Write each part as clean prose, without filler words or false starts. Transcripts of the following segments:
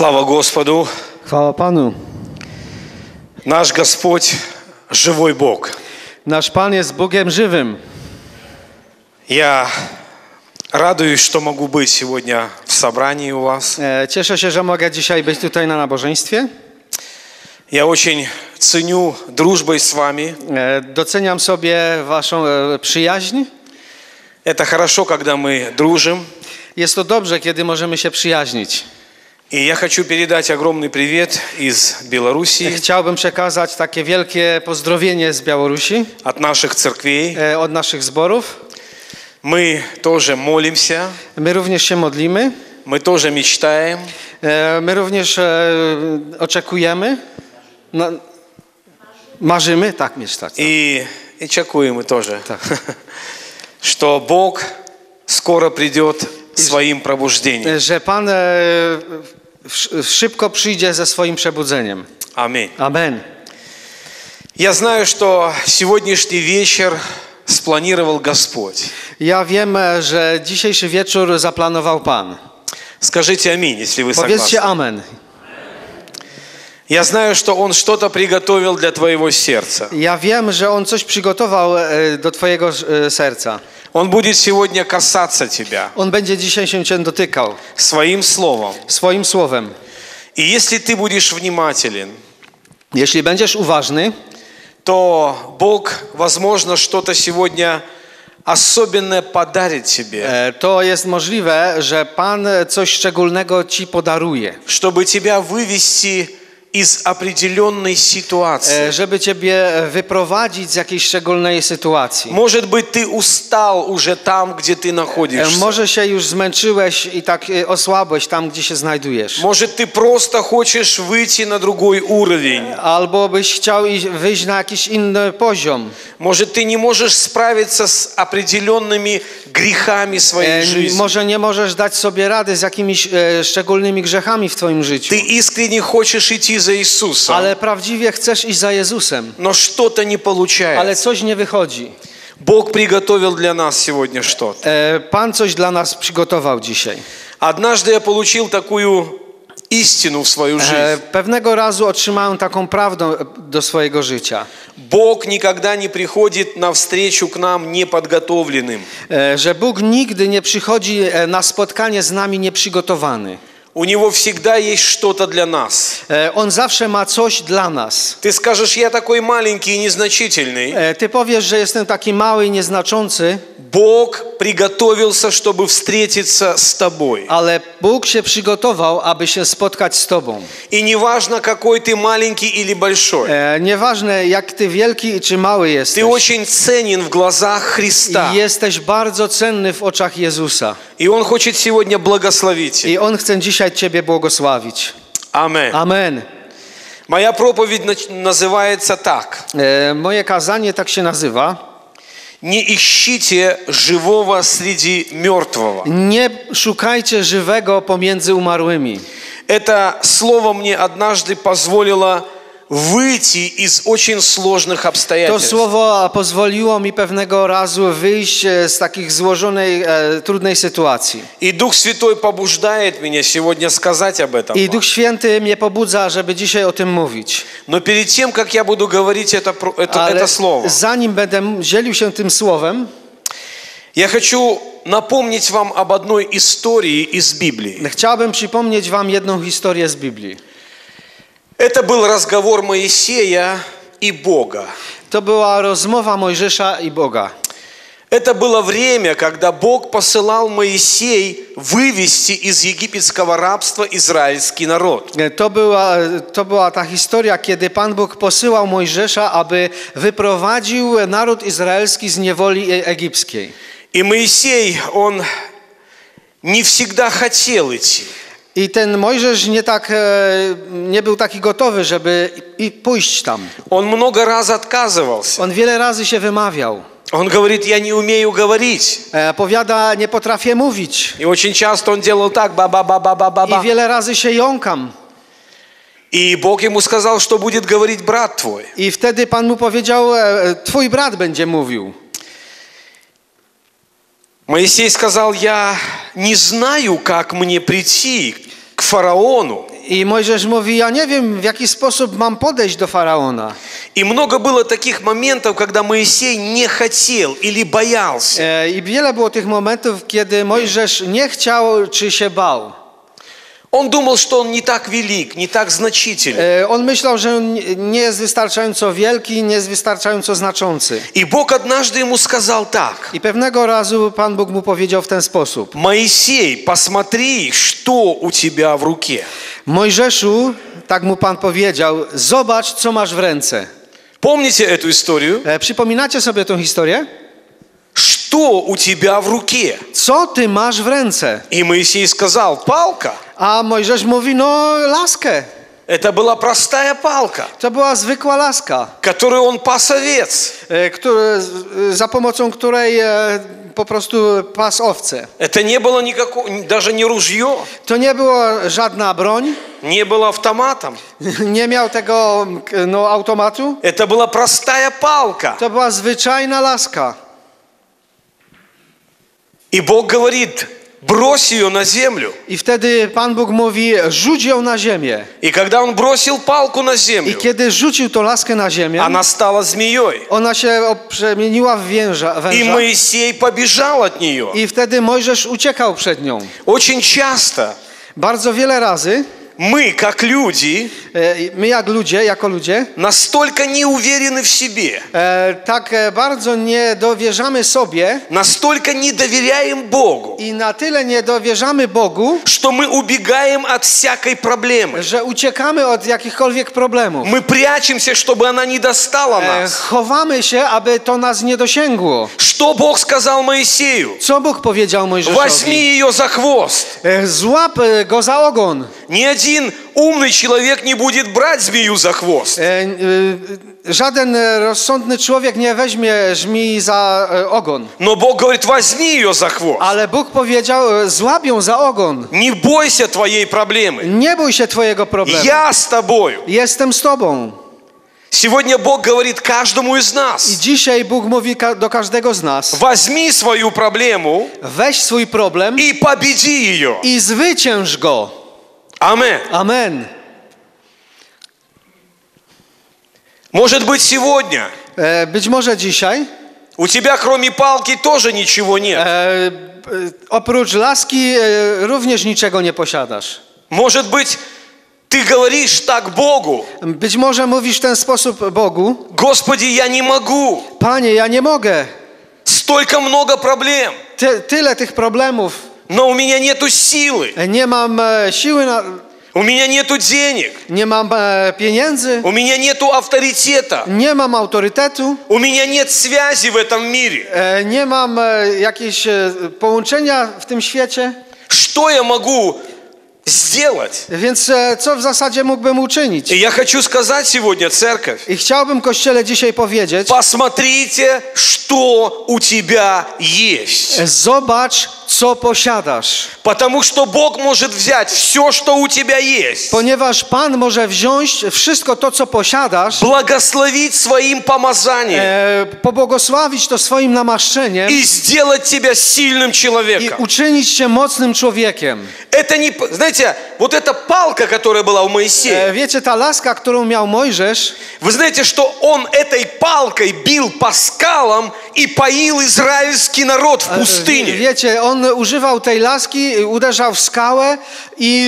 Слава Господу! Chwała Panu. Наш Господь живой Бог. Nasz Pan jest Bogiem żywym. Я радуюсь, что могу быть сегодня в собрании у вас. Cieszę się, że mogę dzisiaj być tutaj na nabożeństwie. Я очень ценю дружбой с вами. Doceniam sobie waszą przyjaźń. Это хорошо, когда мы дружим. Jest to dobrze, kiedy możemy się przyjaźnić. И я хочу передать огромный привет из Белоруссии. Chciałbym przekazać takie wielkie pozdrowienie z Białorusi. От наших церквей. Od naszych zborów. Мы тоже молимся. My również się modlimy. Мы тоже мечтаем. My również oczekujemy. Marzymy, tak, мечтать. И чекуем мы тоже. Так. Что Бог скоро придет своим пробуждением. Że Pan szybko przyjdzie ze swoim przebudzeniem. Аминь. Amen. Я знаю, что сегодняшний вечер спланировал Господь. Ja wiem, że dzisiejszy wieczór zaplanował Pan. Скажите аминь, если вы Powiedzcie согласны. amen. Я знаю, что Он что-то приготовил для твоего сердца. Ja wiem, że On coś przygotował do twojego serca. Он будет сегодня касаться тебя On będzie dzisiaj się cię dotykał своим словом. swoim słowem. И если ты будешь внимателен, Jeśli będziesz uważny, то Бог, возможно, что-то сегодня особенное подарит тебе, to jest możliwe, że Pan coś szczególnego ci podaruje. чтобы тебя wywести из определенной ситуации. Żeby ciebie wyprowadzić z jakiejś szczególnej sytuacji. Может быть, ты устал уже там, где ты находишься. Może się już zmęczyłeś i tak osłabłeś tam, gdzie się znajdujesz. Может, ты просто хочешь выйти на другой уровень. Albo byś chciał wyjść na jakiś inny poziom. Может, ты не можешь справиться с определенными грехами своей жизни. Może nie możesz dać sobie rady z jakimiś szczególnymi grzechami w twoim życiu. Ты искренне хочешь идти за Иисусом, Ale prawdziwie chcesz iść za Jezusem. но что-то не Ale получается. coś nie wychodzi. Бог приготовил для нас сегодня что-то. Pan coś dla nas przygotował dzisiaj. Однажды я получил такую истину в свою жизнь. Pewnego razu otrzymałem taką prawdę do swojego życia. Бог никогда не приходит навстречу к нам неподготовленным. Że Bóg nigdy nie przychodzi na spotkanie z nami nieprzygotowany. У Него всегда есть что-то для нас. On zawsze ma coś dla nas. Ты скажешь, я такой маленький и незначительный. Ty powiesz, że jestem taki mały i nieznaczący. Бог приготовился, чтобы встретиться с тобой. Ale Bóg się przygotował, aby się spotkać z tobą. И неважно, какой ты маленький или большой. Nieważne, jak ty wielki czy mały jesteś. Ты очень ценен в глазах Христа. Jesteś bardzo cenny w oczach Jezusa. И Он хочет сегодня благословить тебя. I On chce dzisiaj ciebie błogosławić. Amen. Amen. Моя проповедь называется так. Moje kazanie tak się nazywa. Не ищите живого среди мертвого. Nie szukajcie żywego pomiędzy umarłymi. Это слово мне однажды позволило выйти из очень сложных To обстоятельств. słowo pozwoliło mi pewnego razu wyjść z takich złożonej, trudnej sytuacji. И Дух Святой побуждает меня сегодня сказать об этом. I Duch Święty mnie pobudza, żeby dzisiaj o tym mówić. Но перед тем, как я буду говорить это слово, zanim będę dzielił się tym słowem, я хочу напомнить вам об одной истории из Библии. chciałbym przypomnieć wam jedną historię z Biblii. Это был разговор Моисея и Бога. To była rozmowa Mojżesza i Boga. Это было время, когда Бог посылал Моисей вывести из египетского рабства израильский народ. To była ta historia, kiedy Pan Bóg posyłał Mojżesza, aby wyprowadził naród izraelski z niewoli egipskiej. И Моисей, он не всегда хотел идти. I ten Mojżesz nie był taki gotowy, żeby pójść tam. Он много раз отказывался. On wiele razy się wymawiał. Он говорит, я не умею говорить. Powiada, nie potrafię mówić. И очень часто он делал так, ба-ба-ба-ба-ба-ба. I wiele razy się jąkam. И Бог ему сказал, что будет говорить брат твой. I wtedy Pan mu powiedział, twój brat będzie mówił. Моисей сказал, я не знаю, как мне прийти к фараону. I Mojżesz mówi, ja nie wiem, w jaki sposób mam podejść do Faraona. И много было таких моментов, когда Моисей не хотел или боялся. I wiele było tych momentów, kiedy Mojżesz nie chciał, czy się bał. Он думал, что он не так велик, не так значителен. On myślał, że on nie jest wystarczająco wielki, nie jest wystarczająco znaczący. И Бог однажды ему сказал так. I pewnego razu Pan Bóg mu powiedział w ten sposób. Моисей, посмотри, что у тебя в руке. Mojżeszu, tak mu Pan powiedział, zobacz, co masz w ręce. Помните эту историю? Przypominacie sobie tę historię? Что у тебя в руке? Co ty masz w ręce? И Моисей сказал, палка. A Mojżesz mówi, no laskę. Это была простая палка, To była zwykła laska, которую он пас овец. za pomocą której po prostu pas owce. Это не было никакого, даже не ружье, To nie była żadna broń, не было автоматом. nie miał tego automatu. Это была простая палка. To była zwyczajna laska. И Бог говорит, брось ее на землю. I wtedy Pan Bóg mówi, rzuć ją na ziemię. И когда он бросил палку на I землю, kiedy rzucił tą laskę na ziemię, она stała змеей. ona się przemieniła w węża. И Моисей побежал от нее. I wtedy Mojżesz uciekał przed nią. Очень часто Bardzo wiele razy мы, как люди, my jako ludzie, настолько не уверены в себе, tak bardzo nie dowierzamy sobie настолько не доверяем Богу, i na tyle nie dowierzamy Bogu, что мы убегаем от всякой проблемы. że uciekamy od jakichkolwiek problemów. Мы прячемся, чтобы она не достала нас. Chowamy się, aby to nas nie dosięgło. Что Бог сказал Моисею? Co Bóg powiedział Mojżeszowi? Возьми ее за хвост. Złap go za ogon. Ни один умный человек не будет брать змею за хвост. Żaden rozsądny człowiek nie weźmie żmii za ogon. Но Бог говорит, возьми ее за хвост. Ale Bóg powiedział, złap ją za ogon. Не бойся твоей проблемы. Nie bój się twojego problemu. Я с тобою. Jestem z tobą. Сегодня Бог говорит каждому из I нас. dzisiaj Bóg mówi do każdego z nas. Возьми свою проблему Weź swój problem и победи ее. i zwycięż go. Амен. Amen. Может быть, сегодня Być może dzisiaj у тебя кроме палки тоже ничего нет. oprócz laski również niczego nie posiadasz. Может быть, ты говоришь так Богу. Być może mówisz w ten sposób Bogu. Господи, я не могу. Panie, ja nie mogę. Столько много проблем. Tyle tych problemów. Но у меня нету силы. Nie mam siły, У меня нету денег. nie mam pieniędzy, У меня нету авторитета. nie mam autorytetu, У меня нет связи в этом мире. nie mam jakiegoś połączenia w tym świecie. Что я могу сделать? Więc co w zasadzie mógłbym uczynić? И я хочу сказать сегодня, церковь, I chciałbym Kościele dzisiaj powiedzieć, посмотрите, что у тебя есть. zobacz, co posiadasz. Потому что Бог может взять все, что у тебя есть, Ponieważ Pan może wziąć wszystko to, co posiadasz, благословить своим помазанием pobłogosławić to swoim namaszczeniem и сделать тебя сильным i человеком. uczynić cię mocnym człowiekiem. Это не, знаете, вот эта палка, которая была у Моисея, Wiecie, ta laska, którą miał Mojżesz, вы знаете, что он этой палкой бил по скалам и поил израильский народ в пустыне. wiecie, on używał tej laski, uderzał w skałę i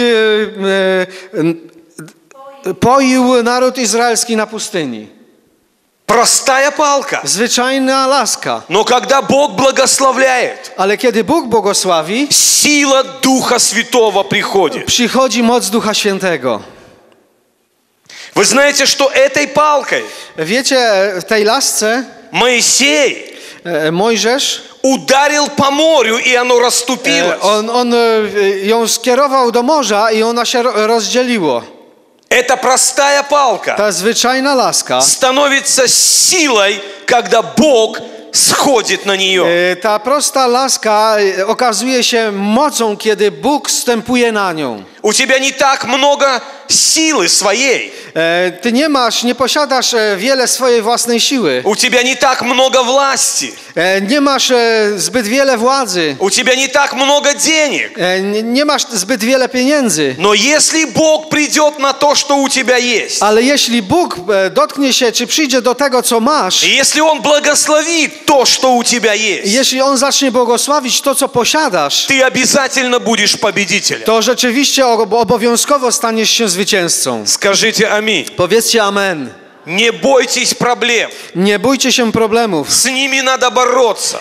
poił naród izraelski na pustyni. Простая палка. Zwyczajna laska. Но когда Бог благословляет, Ale kiedy Bóg błogosławi, сила Духа Святого приходит. przychodzi moc Ducha Świętego. Вы знаете, что этой палкой Wiecie, w tej lasce Моисей Mojżesz, ударил по морю, и оно расступилось. on ją skierował do morza i ona się rozdzieliło. Эта простая палка Ta zwyczajna laska, становится силой, когда Бог сходит на нее. ta prosta laska okazuje się mocą, kiedy Bóg wstępuje na nią. У тебя не так много силы своей. Ty nie posiadasz wiele swojej własnej siły. У тебя не так много власти. Nie masz zbyt wiele władzy. У тебя не так много денег. Nie masz zbyt wiele pieniędzy. Но если Бог придет на то, что у тебя есть, Ale jeśli Bóg dotknie się, czy przyjdzie do tego, co masz, и если Он благословит то, что у тебя есть, jeśli On zacznie błogosławić to, co posiadasz, ты обязательно будешь победителем. to rzeczywiście obowiązkowo staniesz się zwycięzcą. Скажите аминь. Powiedzcie amen. Не бойтесь проблем. Nie bójcie się problemów. С ними надо бороться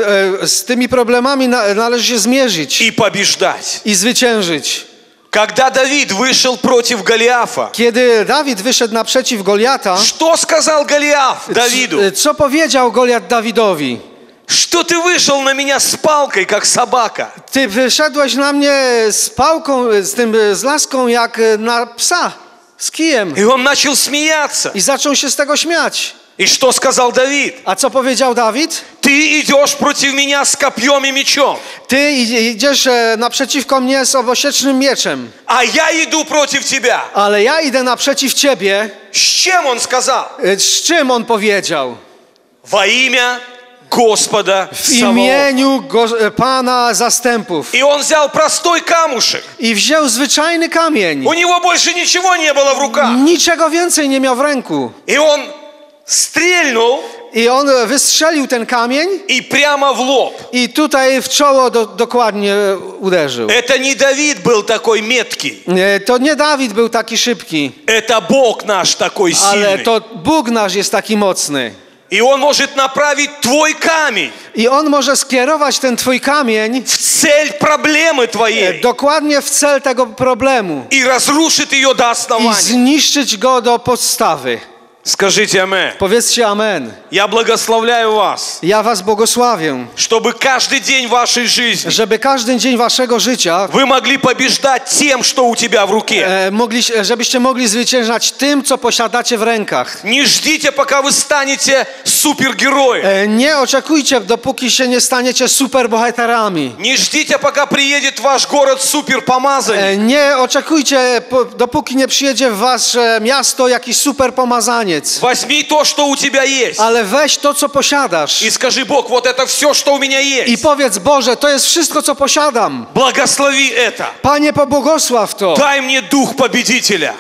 Z tymi problemami należy się zmierzyć и побеждать. i zwyciężyć. Когда Давид вышел против Голиафа, Kiedy Dawid wyszedł naprzeciw Goliata, что сказал Голиаф Давиду? co powiedział Goliat Dawidowi? Что ты вышел на меня с палкой, как собака? Ty wyszedłeś na mnie z pałką, z laską jak na psa, z kijem. И он начал смеяться. I zaczął się z tego śmiać. И что сказал Давид? A co powiedział Dawid? Ты идешь против меня с копьем и мечом, Ty idziesz naprzeciwko mnie z owosiecznym mieczem, а я иду против тебя. ale ja idę naprzeciw ciebie. С чем он сказал? Z czym on powiedział? Во имя Господа W Саваофа. imieniu Pana zastępów. И он взял простой камушек. I wziął zwyczajny kamień. У него больше ничего не было в руках. Niczego więcej nie miał w ręku. И он стрельнул I on wystrzelił ten kamień и прямо в лоб. i tutaj w czoło dokładnie uderzył. Это не Давид был такой меткий. To nie Dawid był taki szybki, Это Бог наш такой ale сильный. to Bóg nasz jest taki mocny. И Он может направить твой камень I on może skierować ten twój kamień в цель проблемы твоей dokładnie w cel tego problemu и разрушит ее до i основания. zniszczyć go do podstawy. Скажите аминь. Powiedzcie amen. Я благословляю вас, Ja was błogosławię, чтобы каждый день вашей жизни żeby każdy dzień waszego życia вы могли побеждать тем, что у тебя в руке. żebyście mogli zwyciężać tym, co posiadacie w rękach. Не ждите, пока вы станете супергероем. Nie oczekujcie, dopóki się nie staniecie superbohaterami. Не ждите, пока приедет в ваш город суперпомазанник. Nie oczekujcie, dopóki nie przyjedzie w wasze miasto jakiś superpomazaniec. Возьми то, что у тебя есть. Ale weź to, co posiadasz И скажи: Бог, вот это все, что у меня i есть. powiedz: Boże, to jest wszystko, co posiadam. Благослови это. Panie, pobłogosław to. Дай мне дух победителя.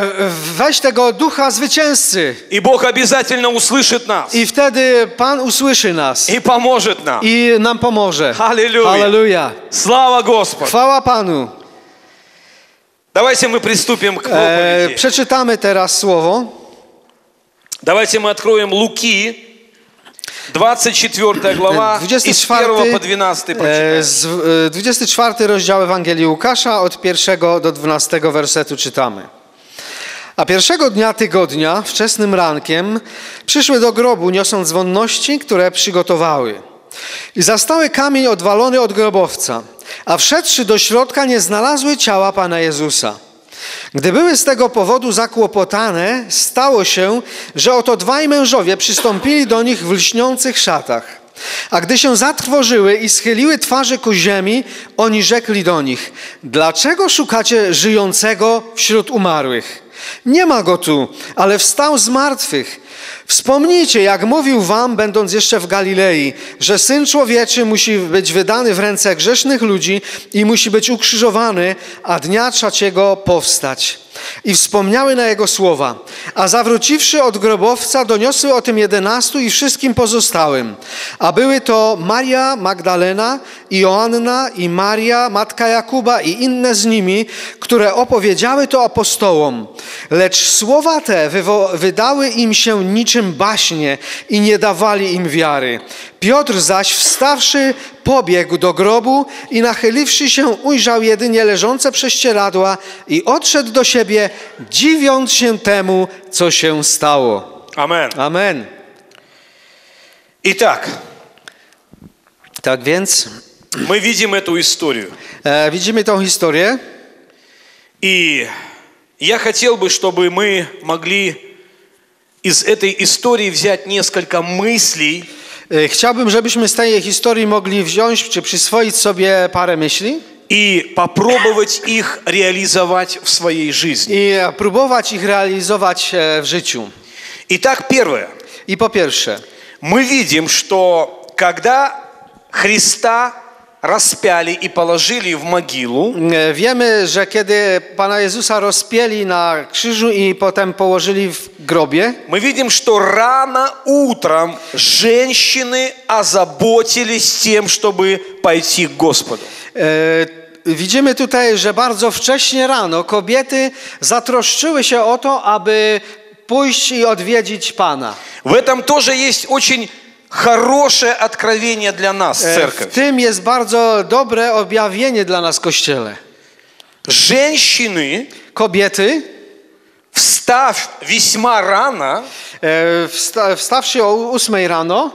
Weź tego ducha zwycięzcy И Бог обязательно услышит нас. i wtedy Pan usłyszy nas И поможет нам. i nam pomoże. Аллилуйя. Halleluja. Слава Господу. Chwała Panu. Давайте мы приступим к проповеди. Przeczytamy teraz słowo. Давайте мы откроем Луки, 24 глава, из 1 по 12 прочитаем. 24 rozdział Ewangelii Łukasza, od 1 do 12 wersetu czytamy. A pierwszego dnia tygodnia, wczesnym rankiem, przyszły do grobu, niosąc wonności, które przygotowały. I zastały kamień odwalony od grobowca, a wszedłszy do środka, nie znalazły ciała Pana Jezusa. Gdy były z tego powodu zakłopotane, stało się, że oto dwaj mężowie przystąpili do nich w lśniących szatach. A gdy się zatrwożyły i schyliły twarze ku ziemi, oni rzekli do nich: dlaczego szukacie żyjącego wśród umarłych? Nie ma go tu, ale wstał z martwych. Wspomnijcie, jak mówił wam, będąc jeszcze w Galilei, że Syn Człowieczy musi być wydany w ręce grzesznych ludzi i musi być ukrzyżowany, a dnia trzeciego powstać. I wspomniały na jego słowa. A zawróciwszy od grobowca, doniosły o tym 11 i wszystkim pozostałym. A były to Maria Magdalena i Joanna i Maria, matka Jakuba i inne z nimi, które opowiedziały to apostołom. Lecz słowa te wydały im się niczym baśnie i nie dawali im wiary. Piotr zaś wstawszy pobiegł do grobu i nachyliwszy się ujrzał jedynie leżące prześcieradła i odszedł do siebie, dziwiąc się temu, co się stało. Amen. Amen. Итак, Tak więc мы видим эту историю. Widzimy tą historię. И я хотел бы, чтобы мы могли из этой истории взять несколько мыслей, Chciałbym, żebyśmy z tej historii mogli wziąć czy przyswoić sobie parę myśli, и попробовать их реализовать в своей жизни. i próbować ich realizować w życiu. Итак, первое. I po pierwsze, Мы видим, что когда Христа распяли и положили в могилу, wiemy, że kiedy Pana Jezusa rozpięli na krzyżu i potem położyli w grobie, мы видим, что рано утром женщины озаботились тем, чтобы пойти к Господу. widzimy tutaj, że bardzo wcześnie rano kobiety zatroszczyły się o to, aby pójść i odwiedzić Pana. В этом тоже есть очень хорошее откровение для нас, W церковь. tym jest bardzo dobre objawienie dla nas, Kościele. Женщины, Kobiety, встав весьма рано, wstawszy o 8 rano,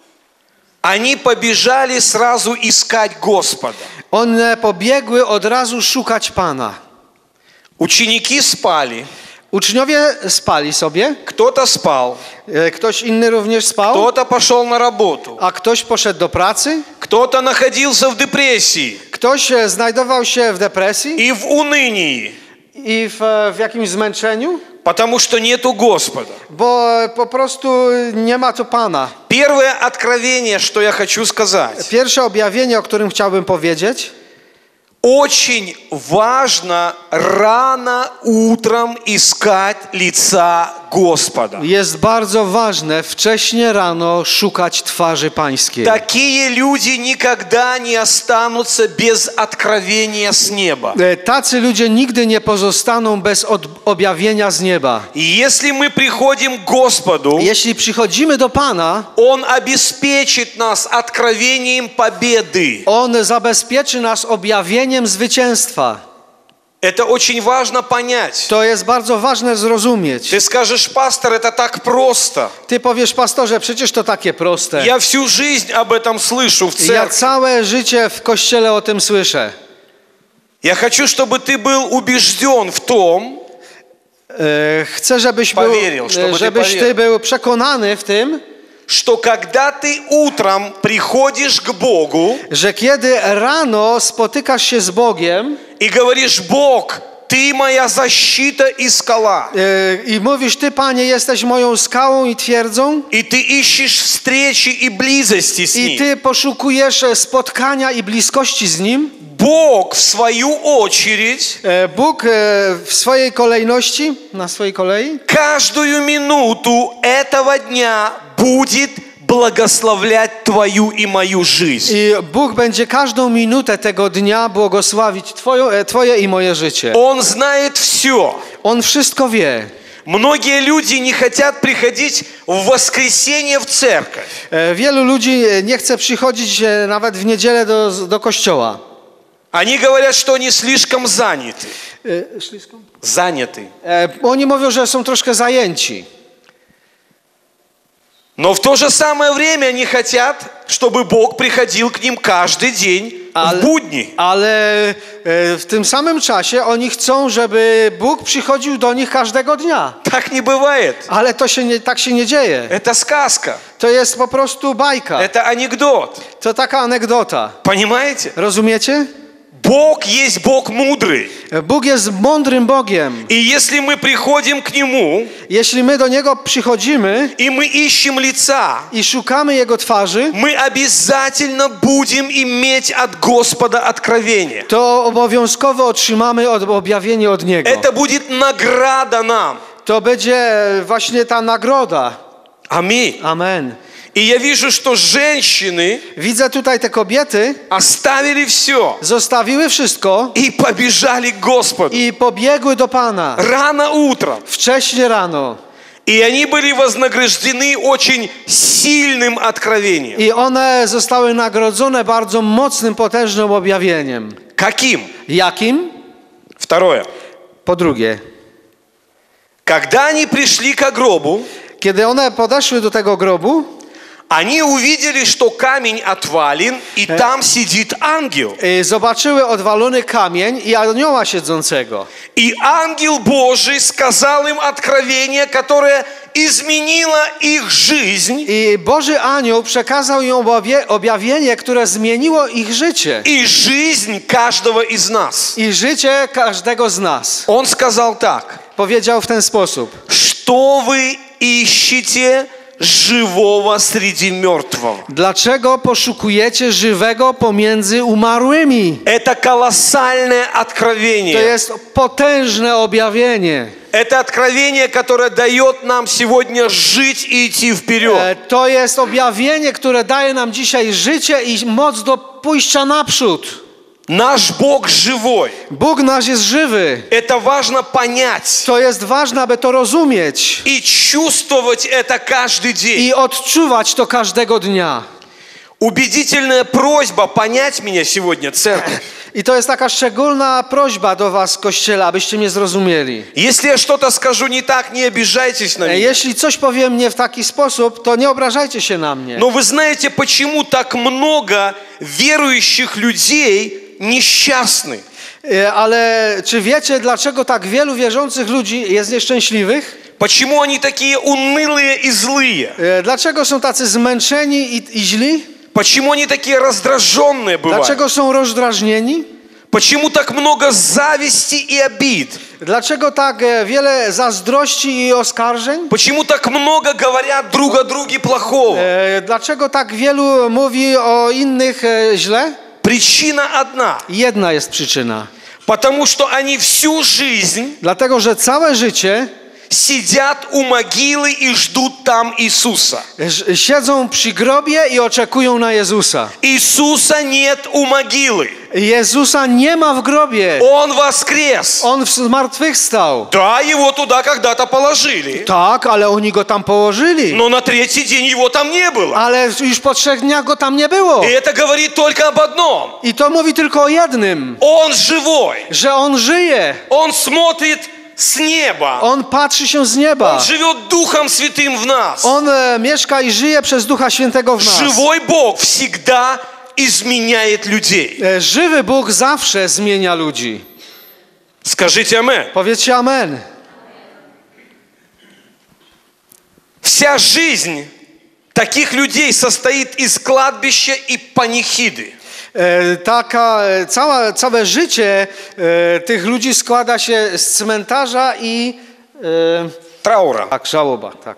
они побежали сразу искать Господа. one pobiegły od razu szukać Pana. Ученики спали, Uczniowie spali sobie, кто-то спал, ktoś inny również spał, кто-то пошел на работу, a ktoś poszedł do pracy, кто-то находился в депрессии ktoś znajdował się w depresji и в унынии, i w jakimś zmęczeniu, потому что нету Господа. bo po prostu nie ma tu Pana. Первое откровение, что я хочу сказать. Pierwsze objawienie, o którym chciałbym powiedzieć, Очень важно рано утром искать лица Господа. jest bardzo ważne wcześnie rano szukać twarzy Pańskiej. Такие люди никогда не останутся без откровения с неба. Tacy ludzie nigdy nie pozostaną bez objawienia z nieba. И если мы приходим к Господу, Jeśli przychodzimy do Pana, Он обеспечит нас откровением победы. On zabezpieczy nas objawieniem zwycięstwa. Это очень важно понять. To jest bardzo ważne zrozumieć. Ты скажешь, пастор, это так просто. Ty powiesz, pastorze, przecież to takie proste. Я всю жизнь об этом слышу в Ja церкви. całe życie w Kościele o tym słyszę. Я хочу, чтобы ты был убежден в том, Chcę, żebyś ty był przekonany w tym, что когда ты утром приходишь к Богу że kiedy rano spotykasz się z Bogiem и говоришь, Бог, Ты моя защита и скала, i mówisz, Ty, Panie, jesteś moją skałą i twierdzą, и Ты ищешь встречи и близости с i Ним, Ty poszukujesz spotkania i bliskości z Nim, Бог в свою очередь Bóg w swojej kolejności, na swojej kolei, каждую минуту этого дня будет благословлять твою и мою жизнь. i Bóg będzie każdą minutę tego dnia błogosławić Twoje i moje życie. Он знает все. On wszystko wie. Многие люди не хотят приходить в воскресенье в церковь. Wielu ludzi nie chce przychodzić nawet w niedzielę do kościoła. Они говорят, что они слишком заняты. Заняты. Oni mówią, że są troszkę zajęci. Но в то же самое время они хотят, чтобы Бог приходил к ним каждый день в будни. Ale w tym samym czasie oni chcą, żeby Bóg przychodził do nich każdego dnia. Так не бывает. Ale tak się nie dzieje. Это сказка. To jest po prostu bajka. Это анекдот. To taka anegdota. Понимаете? Rozumiecie? Бог есть Бог мудрый. Bóg jest mądrym Bogiem. И если мы приходим к Нему, Jeśli my do Niego przychodzimy и мы ищем лица, i szukamy Jego twarzy, мы обязательно будем иметь от Господа откровение. to obowiązkowo otrzymamy objawienie od Niego. Это будет награда нам. To będzie właśnie ta nagroda. Аминь. Amen. И я вижу, что женщины Widzę tutaj te kobiety оставили все zostawiły wszystko и побежали к Господу i pobiegły do Pana рано утром. wcześnie rano. И они были вознаграждены очень сильным откровением. I one zostały nagrodzone bardzo mocnym, potężnym objawieniem. Каким? Jakim? Второе. Po drugie, Когда они пришли к гробу, kiedy one podeszły do tego grobu, Они увидели, что камень отвален, и там сидит ангел. Zobaczyły odwalony kamień i anioła siedzącego. И ангел Божий сказал им откровение, которое изменило их жизнь. I Boży anioł przekazał im objawienie, które zmieniło ich życie. И жизнь каждого из нас. I życie każdego z nas. Он сказал так. Powiedział w ten sposób. Что вы ищете живого среди мертвого? Dlaczego poszukujecie żywego pomiędzy umarłymi? Это колоссальное To откровение. jest potężne objawienie. Это откровение, которое дает нам сегодня жить и идти вперед. To jest objawienie, które daje nam dzisiaj życie i moc do pójścia naprzód. Наш Бог живой. Bóg nasz jest żywy. Это важно понять To jest ważne, aby to rozumieć и чувствовать это каждый день. i odczuwać to każdego dnia. Убедительная просьба понять меня сегодня, церковь. I to jest taka szczególna prośba do was, Kościele, abyście mnie zrozumieli. Если я что-то скажу не так, не обижайтесь на меня. Jeśli coś powiem nie w taki sposób, to nie obrażajcie się na mnie. Но вы знаете, почему так много верующих людей несчастны? Ale czy wiecie, dlaczego tak wielu wierzących ludzi jest nieszczęśliwych? Почему они такие унылые и злые? Dlaczego są tacy zmęczeni i źli? Почему они такие раздраженные бывают? Dlaczego są rozdrażnieni? Почему так много зависти и обид? Dlaczego tak wiele zazdrości i oskarżeń? Почему так много говорят друг о друге плохого? Dlaczego tak wielu mówi o innych źle? Причина одна. Jedna jest przyczyna. Потому что они всю жизнь Dlatego, że całe życie сидят у могилы и ждут там Иисуса. siedzą przy grobie i oczekują na Jezusa. Иисуса нет у могилы. Jezusa nie ma w grobie. Он воскрес. On zmartwychwstał. Да, его туда когда-то положили. Tak, ale oni go tam położyli. Но на третий день его там не было. Ale już po 3 dniach go tam nie było. И это говорит только об одном. I to mówi tylko o jednym. Он живой. Że on żyje. Он смотрит с неба. On patrzy się z nieba. Он живет Духом Святым в нас. On mieszka i żyje przez Ducha Świętego w nas. Живой Бог всегда изменяет людей. Żywy Bóg zawsze zmienia ludzi. Скажите амен. Powiedzcie amen. Вся жизнь таких людей состоит из кладбища и панихиды. Całe życie tych ludzi składa się z cmentarza i Траура. tak, żałoba, tak.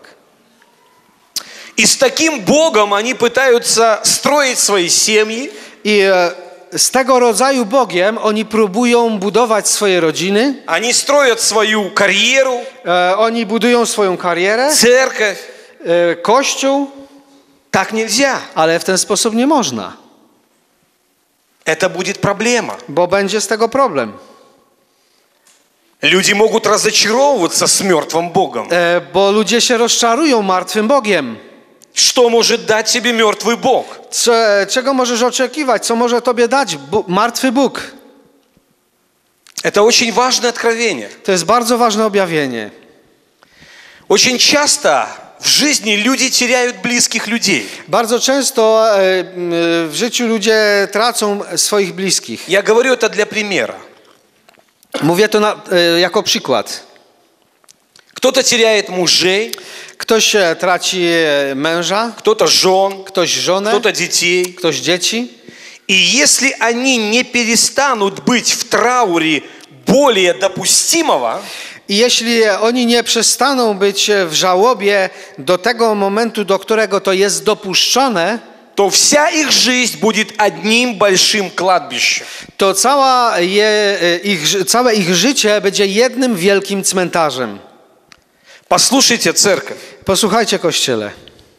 И с таким Богом они пытаются строить свои семьи. I z tego rodzaju Bogiem oni próbują budować swoje rodziny. Они строят свою карьеру, Oni budują swoją karierę, церковь. kościół, Так нельзя. ale w ten sposób nie można, Это будет проблема. bo będzie z tego problem. Люди могут разочаровываться с мертвым Богом. Bo ludzie się rozczarują martwym Bogiem. Что может дать тебе мертвый Бог? Czego możesz oczekiwać? Co może tobie dać martwy Bóg? Это очень важное откровение. To jest bardzo ważne objawienie. Очень часто в жизни люди теряют близких людей. Bardzo często w życiu ludzie tracą swoich bliskich. Я говорю это для примера. Mówię to jako przykład. Кто-то теряет мужей, Ktoś traci męża, кто-то жен, ktoś żonę, кто-то детей. ktoś dzieci. И если они не перестанут быть в трауре более допустимого, I jeśli oni nie przestaną być w żałobie do tego momentu, do którego to jest dopuszczone, то вся их жизнь будет одним большим кладбищем. to całe ich życie będzie jednym wielkim cmentarzem. Послушайте, церковь. Posłuchajcie, Kościele.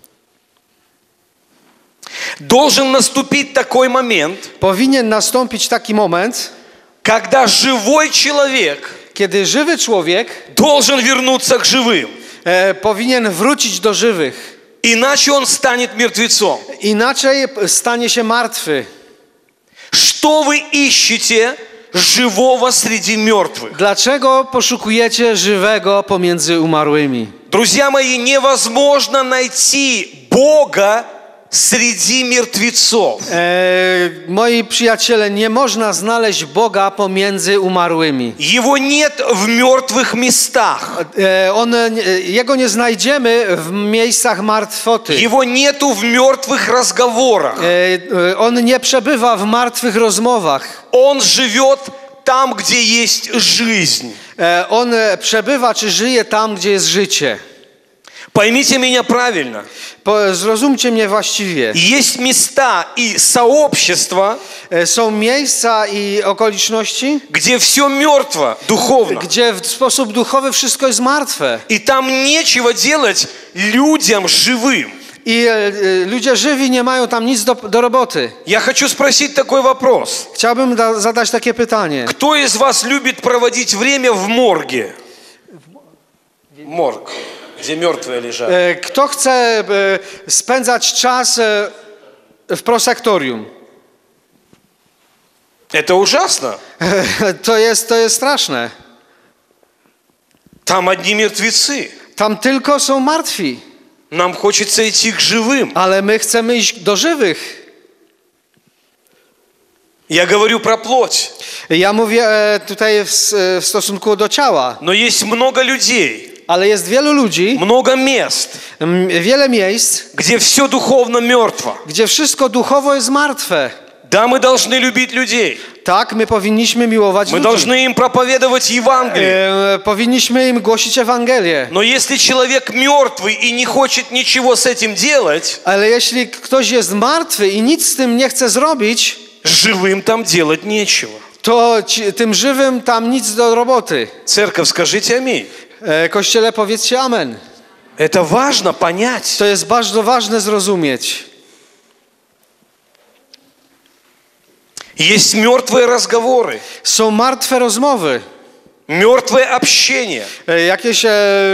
Должен наступить такой момент, Powinien nastąpić taki moment, когда живой человек kiedy żywy człowiek должен вернуться к живым. Powinien wrócić do żywych. Иначе он станет мертвецом. Inaczej stanie się martwy. Что вы ищете живого среди мертвых? Dlaczego poszukujecie żywego pomiędzy umarłymi? Друзья мои, невозможно найти Бога среди мертвецов. Moi przyjaciele, nie można znaleźć Boga pomiędzy umarłymi. Его нет в мертвых местах. Jego nie znajdziemy w miejscach martwoty. Его нету в мертвых разговорах. On nie przebywa w martwych rozmowach. Он живет там, где есть жизнь. On przebywa czy żyje tam, gdzie jest życie. Pоймите меня правильно. Zrozumcie mnie właściwie. Есть места и сообщества, Są miejsca i okoliczności, где все мертво духовно. gdzie w sposób duchowy wszystko jest martwe. И там нечего делать людям живым. I ludzie żywi nie mają tam nic do roboty. Я хочу спросить такой вопрос. Chciałbym zadać takie pytanie. Кто из вас любит проводить время в морге? Морг, где мертвые лежат. Kto chce spędzać czas w prosektorium? Это ужасно. To jest straszne. Там одни мертвецы. Tam tylko są martwi. Нам хочется идти к живым. Ale my chcemy iść do żywych. Я говорю про плоть. Ja mówię tutaj w stosunku do ciała. Но есть много людей, Ale jest wielu ludzi, много мест, wiele miejsc, где все духовно мертво. gdzie wszystko duchowo jest martwe. Да, мы должны любить людей. Tak, my powinniśmy miłować Мы ludzi. должны им проповедовать Евангелие. Powinniśmy im głosić Ewangelię. Но если человек мертвый и не хочет ничего с этим делать, Ale jeśli ktoś jest martwy i nic z tym nie chce zrobić, живым там делать нечего. to tym żywym tam nic do roboty. Церковь, скажите аминь. Kościele, powiedzcie amen. Это важно понять. To jest bardzo ważne zrozumieć. Есть мертвые разговоры, Są martwe rozmowy, мертвое общение. jakieś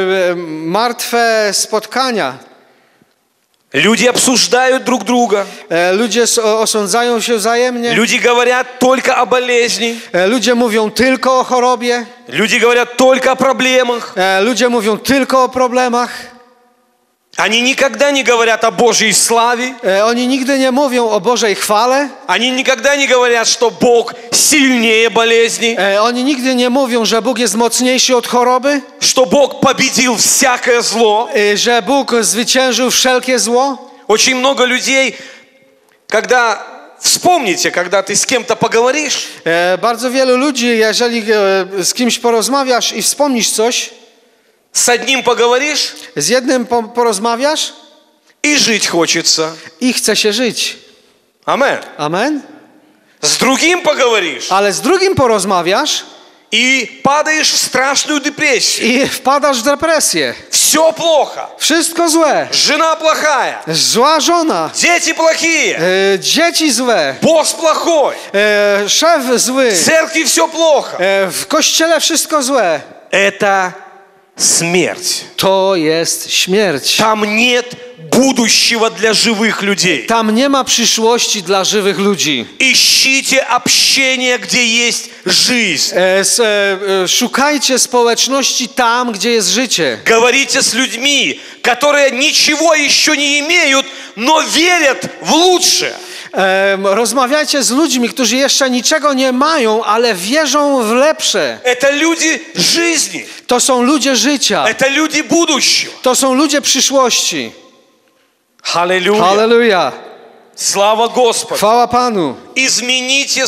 martwe spotkania. Люди обсуждают друг друга. Ludzie osądzają się wzajemnie. Люди говорят только о болезни. Ludzie mówią tylko o chorobie. Люди говорят только о проблемах. Ludzie mówią tylko o problemach. Они никогда не говорят о Божьей славе. Oni nigdy nie mówią o Bożej chwale. Они никогда не говорят, что Бог сильнее болезни. Oni nigdy nie mówią, że Bóg jest mocniejszy od choroby. Что Бог победил всякое зло. Że Bóg zwyciężył wszelkie zło. Очень много людей, когда вспомните, когда ты с кем-то поговоришь, Bardzo wielu ludzi, jeżeli z kimś porozmawiasz i wspomnisz coś, с одним поговоришь, z jednym porozmawiasz и жить хочется. i chce się żyć. Амен. Amen? С другим поговоришь, Ale z drugim porozmawiasz и падаешь в страшную депрессию. i wpadasz w depresję. Все плохо. Wszystko złe. Жена плохая. Zła żona. Дети плохие. Dzieci złe. Босс плохой. Szef zły. В церкви все плохо. W kościele wszystko złe. Это смерть. To jest śmierć. Там нет будущего для живых людей. Tam nie ma przyszłości dla żywych ludzi. Ищите общение, где есть жизнь. Szukajcie społeczności tam, gdzie jest życie. Говорите с людьми, которые ничего еще не имеют, но верят в лучшее. Rozmawiajcie z ludźmi, którzy jeszcze niczego nie mają, ale wierzą w lepsze. Это люди жизни. To są ludzie życia. Это люди будущего. To są ludzie przyszłości. Аллилуйя. Halleluja. Слава Господу. Chwała Panu. Измените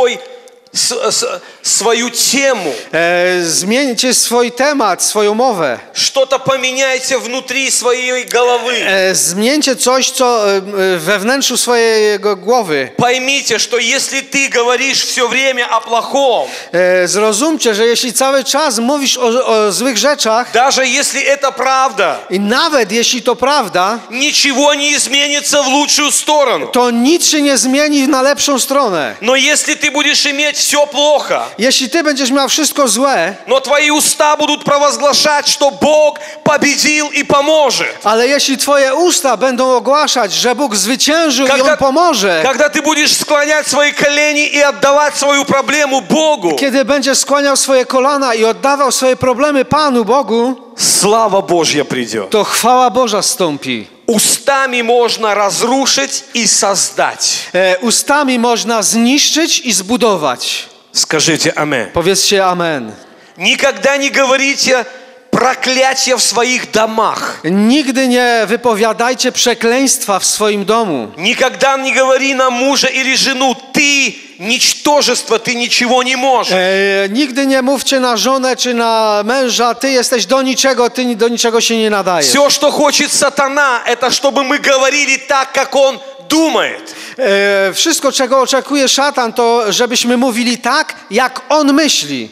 свою тему. Zmieńcie swój temat, swoją mowę. Что-то поменяйте внутри своей головы. Zmieńcie coś, co we wnętrzu swojej głowy. Поймите, что если ты говоришь все время о плохом, Zrozumcie, że jeśli cały czas mówisz o złych rzeczach, даже если это правда, i nawet jeśli to prawda, ничего не изменится в лучшую сторону. to nic się nie zmieni na lepszą stronę. Но если ты будешь иметь все плохо, Jeśli ty będziesz miał wszystko złe, но твои уста будут провозглашать, что Бог победил и поможет. ale jeśli twoje usta będą ogłaszać, że Bóg zwyciężył i On pomoże, Когда ты будешь склонять свои колени и отдавать свою проблему Богу, kiedy będziesz skłaniał swoje kolana i oddawał swoje problemy Panu Bogu, слава Божья придет. to chwała Boża zstąpi. устами можно разрушить и создать. Ustami można zniszczyć i zbudować. Скажите аминь. Powiedzcie amen. Никогда не говорите проклятия в своих домах. Nigdy nie wypowiadajcie przekleństwa w swoim domu. Никогда не говори на мужа или жену: ты ничтожество, ты ничего не можешь. Nigdy nie mówcie na żonę czy na męża: ty jesteś do niczego, ty do niczego się nie nadajesz. Все, что хочет сатана, это чтобы мы говорили так, как он думает. Wszystko, czego oczekuje szatan, to żebyśmy mówili tak, jak on myśli.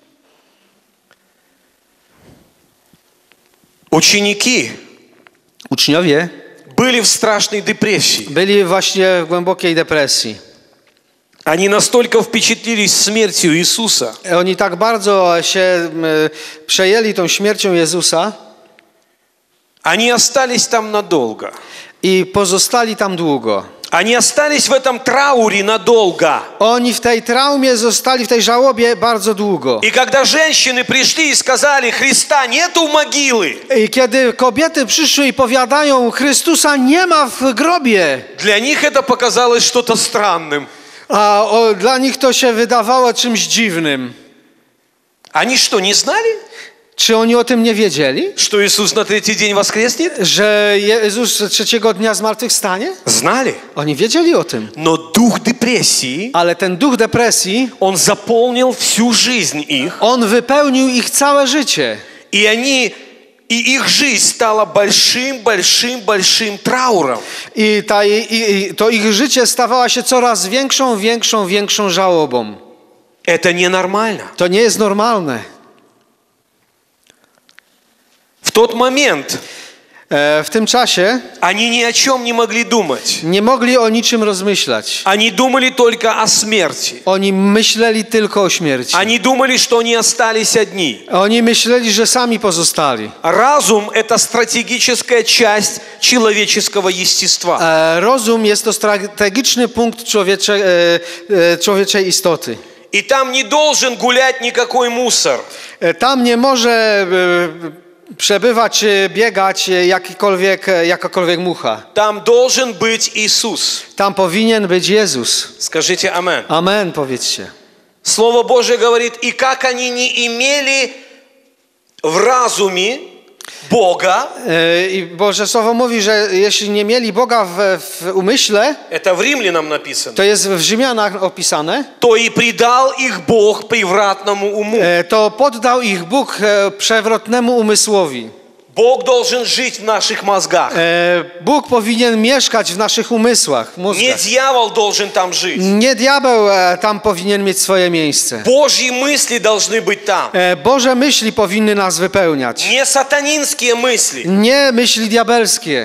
Uczniowie были в страшной депрессии. byli właśnie w głębokiej depresji. Они настолько впечатлились смертью Иисуса, Oni tak bardzo się przejęli tą śmiercią Jezusa они остались там надолго. i pozostali tam długo. Они остались в этом трауре надолго. Oni w tej traumie zostali, w tej żałobie bardzo długo. И когда женщины пришли и сказали: Христа нету в могилы, I kiedy kobiety przyszły i powiadają: Chrystusa nie ma w grobie, для них это показалось что-то странным. a dla nich to się wydawało czymś dziwnym. Они что, не знали, Czy oni o tym nie wiedzieli? что Иисус на третий день воскреснет? Że Jezus trzeciego dnia zmartwychwstanie? Знали. Oni wiedzieli o tym. Но дух депрессии, Ale ten duch depresji, он заполнил всю жизнь их, on wypełnił ich całe życie. и их жизнь стала большим трауром. I to ich życie stawało się coraz większą żałobą. Это ненормально. To nie jest normalne. В тот момент W tym czasie они ни о чем не могли думать. nie mogli o niczym rozmyślać. Они думали только о смерти. Oni myśleli tylko o śmierci. Они думали, что они остались одни. Oni myśleli, że sami pozostali. Разум – это стратегическая часть человеческого естества. Rozum jest to strategiczny punkt człowieczej istoty. И там не должен гулять никакой мусор. Tam nie może przebywać, biegać jakakolwiek mucha. Там должен быть Иисус. Tam powinien być Jezus. Скажите аминь. Amen, powiedzcie. Слово Божье говорит: и как они не имели в разуме Бога, I Boże Słowo mówi, że jeśli nie mieli Boga w umyśle, это в Римлянам написано, to jest w Rzymianach opisane, то и предал их Бог превратному уму. to poddał ich Bóg przewrotnemu umysłowi. Бог должен жить в наших мозгах. Bóg powinien mieszkać w naszych umysłach, w Не mózgach. дьявол должен там жить. Nie diabeł tam powinien mieć swoje miejsce. Божьи мысли должны быть там. Boże myśli powinny nas wypełniać. Не сатанинские мысли. Nie myśli diabelskie.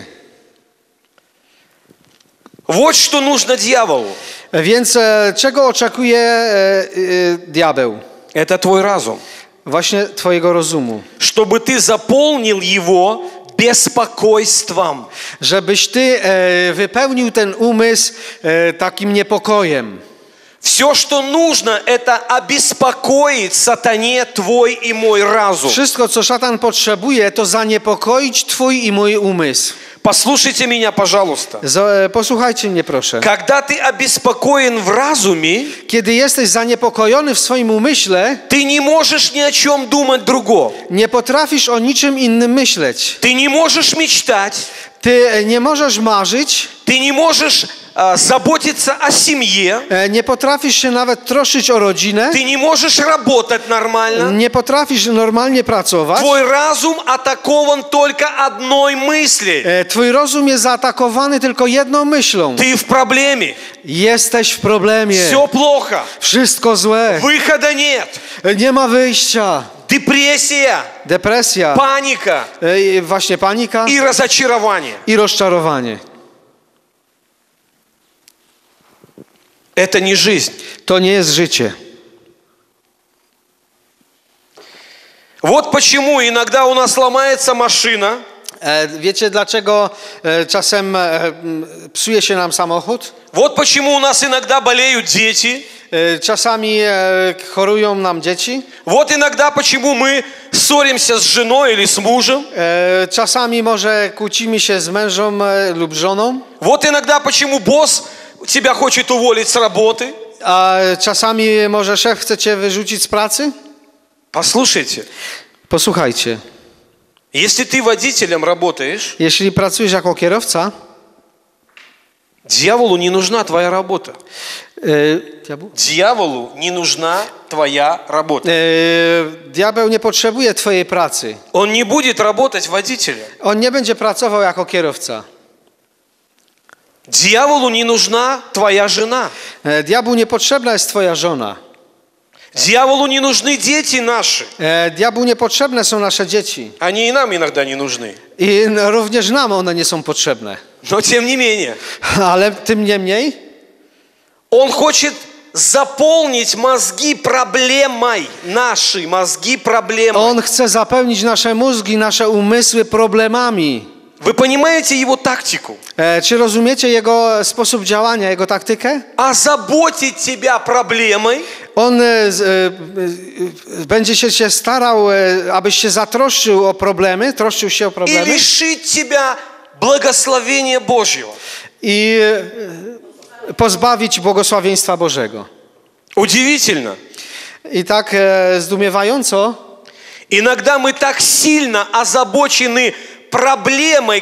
Вот что нужно дьяволу. Więc czego oczekuje diabeł? Это твой разум. Właśnie twojego rozumu. Чтобы ты заполнил его беспокойством. Żebyś ty wypełnił ten umysł takim niepokojem. Все, что нужно, это обеспокоить сатане твой и мой разум. Wszystko, co szatan potrzebuje, to zaniepokoić twój i mój umysł. Послушайте меня, пожалуйста. Posłuchajcie mnie, proszę. Когда ты обеспокоен в разуме, Kiedy jesteś zaniepokojony w swoim umyśle, ты не можешь ни о чем думать другого. nie potrafisz o niczym innym myśleć. Ты не можешь мечтать. Ty nie możesz marzyć, Ты не можешь заботиться о семье. nie potrafisz się nawet troszczyć o rodzinę, Ты не можешь работать нормально. nie potrafisz normalnie pracować. Твой разум атакован только одной мыслью. Twój rozum jest zaatakowany tylko jedną myślą. Ты в проблеме. Jesteś w problemie. Все плохо. Wszystko złe. Выхода нет. Nie ma wyjścia. Депрессия, Depresja. паника Właśnie panika и разочарование. i rozczarowanie. Это не жизнь. To nie jest życie. Вот почему иногда у нас ломается машина, Wiecie dlaczego czasem psuje się nam samochód? вот почему у нас иногда болеют дети, Czasami chorują nam dzieci. Вот иногда почему мы ссоримся с женой или с мужем. Czasami może kłócimy się z mężem lub żoną. Вот иногда почему босс тебя хочет уволить с работы. A czasami może szef chce cię wyrzucić z pracy. Послушайте, Posłuchajcie, если ты водителем работаешь, jeśli pracujesz jako kierowca, дьяволу не нужна твоя работа. diabeł? Дьяволу не нужна твоя работа. Diabeł nie potrzebuje twojej pracy. Он не будет работать водителем. On nie będzie pracował jako kierowca. Дьяволу не нужна твоя жена. Diabłu niepotrzebna jest twoja żona. Дьяволу не нужны дети наши. Diabłu niepotrzebne są nasze dzieci. Они и нам иногда не нужны. I również nam one nie są potrzebne. Но тем не менее, Ale tym niemniej Он хочет заполнить мозги проблемой. Наши мозги проблемой. On chce zapełnić nasze mózgi, nasze umysły problemami. Вы понимаете его тактику? Czy rozumiecie jego sposób działania, jego taktykę? Озаботить тебя проблемой. On będzie się starał, abyś się zatroszczył o problemy, troszczył się o И problemy лишить тебя благословения Божьего. i pozbawić błogosławieństwa Bożego. Удивительно. I tak zdumiewająco, Иногда мы так сильно озабочены проблемой,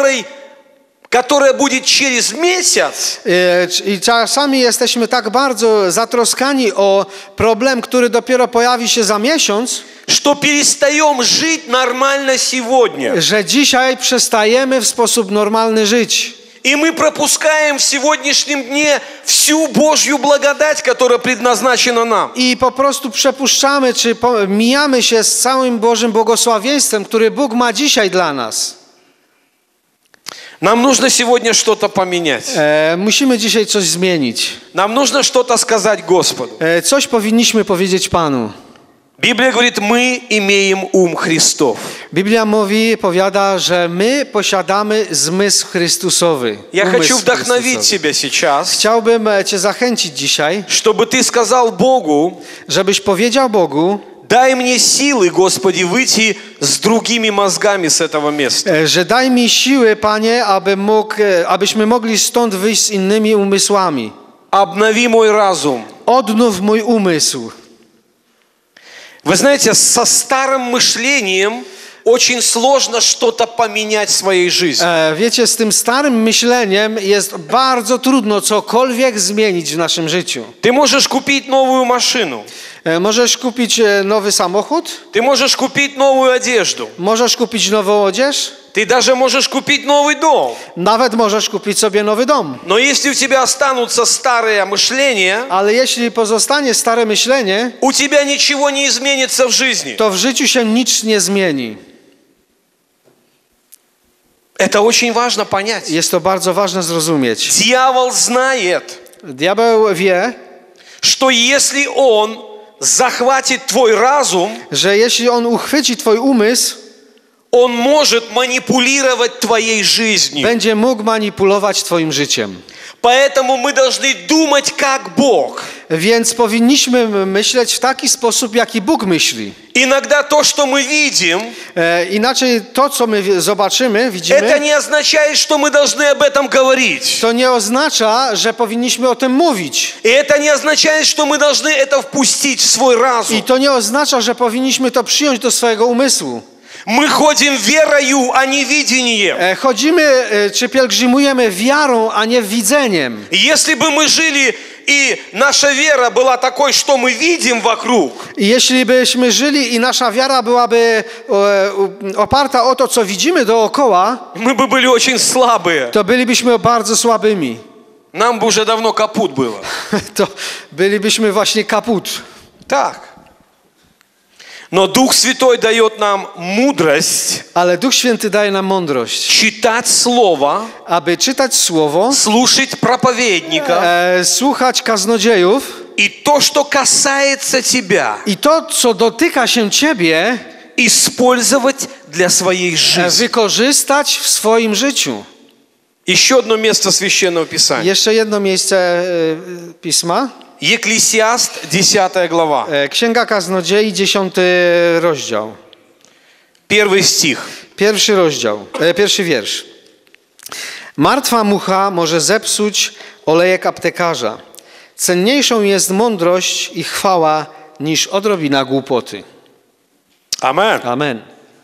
которая будет через месяц, i czasami jesteśmy tak bardzo zatroskani o problem, który dopiero pojawi się za miesiąc, что перестаем жить нормально сегодня. że dzisiaj przestajemy w sposób normalny żyć. И мы пропускаем в сегодняшнем дне всю Божью благодать, которая предназначена нам. I po prostu przepuszczamy, czy mijamy się z całym Bożym błogosławieństwem, który Bóg ma dzisiaj dla nas. Нам нужно сегодня что-то поменять. Musimy dzisiaj coś zmienić. Нам нужно что-то сказать Господу. Coś powinniśmy powiedzieć Panu. Библия говорит, мы имеем ум Христов. Biblia mówi, powiada, że my posiadamy zmysł Chrystusowy. Я Umysł хочу вдохновить Chrystusowy. тебя сейчас, Chciałbym Cię zachęcić dzisiaj, чтобы ты сказал Богу, żebyś powiedział Bogu, дай мне силы, Господи, выйти с другими мозгами с этого места. że daj mi siły, Panie, abyśmy mogli stąd wyjść z innymi umysłami. Обнови мой разум. Odnów mój umysł. Вы знаете, со старым мышлением очень сложно что-то поменять в своей жизни. Wiecie, z tym starym myśleniem jest bardzo trudno cokolwiek zmienić w naszym życiu. Ты можешь купить новую машину. Możesz kupić nowy samochód, Ты можешь купить новую одежду. możesz kupić nową odzież, Ты даже можешь купить новый дом. nawet możesz kupić sobie nowy dom. Но если у тебя останутся старые мышления, Ale jeśli pozostanie stare myślenie, у тебя ничего не изменится в жизни. to w życiu się nic nie zmieni. Это очень важно понять. Jest to bardzo ważne zrozumieć. Дьявол знает, Diabeł wie, что если он захватит твой разум, że jeśli on uchwyci twój umysł, он может манипулировать твоей жизнью. będzie mógł manipulować twoim życiem. Поэтому мы должны думать как Бог. Więc powinniśmy myśleć w taki sposób, jaki Bóg myśli. Иногда то, что мы видим, Inaczej to, co my zobaczymy, это widzimy, не означает, что мы должны об этом говорить. to nie oznacza, że powinniśmy o tym mówić. И это не означает, что мы должны это впустить в свой разум. I to nie oznacza, że powinniśmy to przyjąć do swojego umysłu. Мы ходим верою, а не видением. Chodzimy, czy pielgrzymujemy wiarą, a nie widzeniem. Если бы мы жили, и наша вера была такой, что мы видим вокруг, I jeśli byśmy żyli i nasza wiara byłaby oparta o to, co widzimy dookoła, мы бы были очень слабые. to bylibyśmy bardzo słabymi. Нам бы уже давно капут было. To bylibyśmy właśnie kaput. Так. Но Дух Святой дает нам мудрость Ale Duch Święty daje nam mądrość, читать Слово, aby czytać Słowo, слушать проповедника, słuchać kaznodziejów и то, что касается тебя, i to, co dotyka się Ciebie, использовать для своей жизни. wykorzystać w swoim życiu. Еще одно место Священного Писания. Jeszcze jedno miejsce Pisma. Екклесиаст, 10 глава. Księga Kaznodziei, 10 rozdział. Первый стих. Pierwszy wiersz. Martwa mucha może zepsuć olejek aptekarza. Cenniejszą jest mądrość i chwała niż odrobina głupoty. Амен. Amen.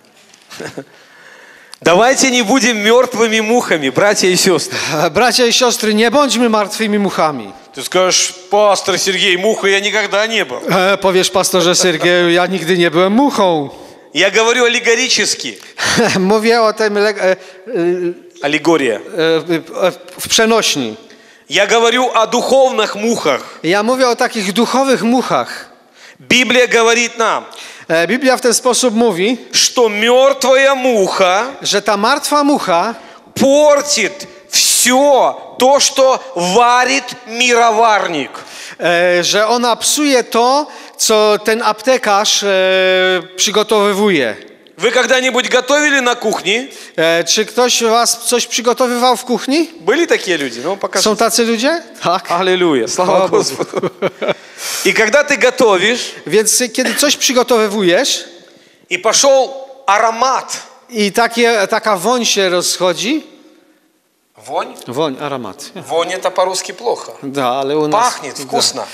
Давайте не будем мертвыми мухами, братья и сестры. Bracia i siostry, nie bądźmy martwymi muchami. Ты скажешь, пастор Сергей, муха я никогда не был. Powiesz, pastorze Sergieju, ja nigdy nie byłem muchą. Я говорю аллегорически. Mówię o tym Аллегория. w przenośni. Я говорю о духовных мухах. Ja mówię o takich duchowych muchach. Библия говорит нам, Biblia w ten sposób mówi, что мертвая муха że ta martwa mucha портит все то, что варит мироварник. Że ona psuje to, co ten aptekarz przygotowywuje. Вы когда-нибудь готовили на кухне? Czy ktoś was coś przygotowywał w kuchni? Были такие люди? Ну, покажи. Są tacy ludzie? Tak. Аллилуйя, слава Господу. И когда ты готовишь, Więc kiedy coś przygotowywujesz и пошел аромат. i taka woń się rozchodzi, Вонь? aromat. Вонь это по-русски плохо. Da, ale u nas Пахнет вкусно.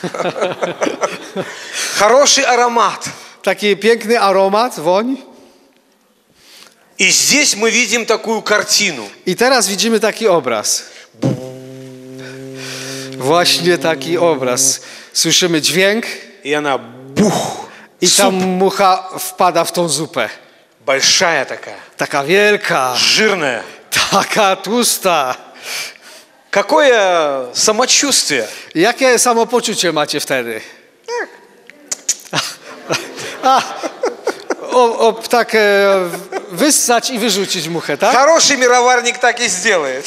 Хороший аромат. Taki piękny aromat, woń. И здесь мы видим такую картину. I teraz widzimy taki obraz. Właśnie taki obraz. Słyszymy dźwięk И она бух. i ta Суп. mucha wpada w tą zupę. Большая такая. Taka wielka, Жирная. taka tłusta. Какое самочувствие. Jakie samopoczucie macie wtedy? Tak wyssać i wyrzucić muchę, tak? Хороший мироварник так и сделает.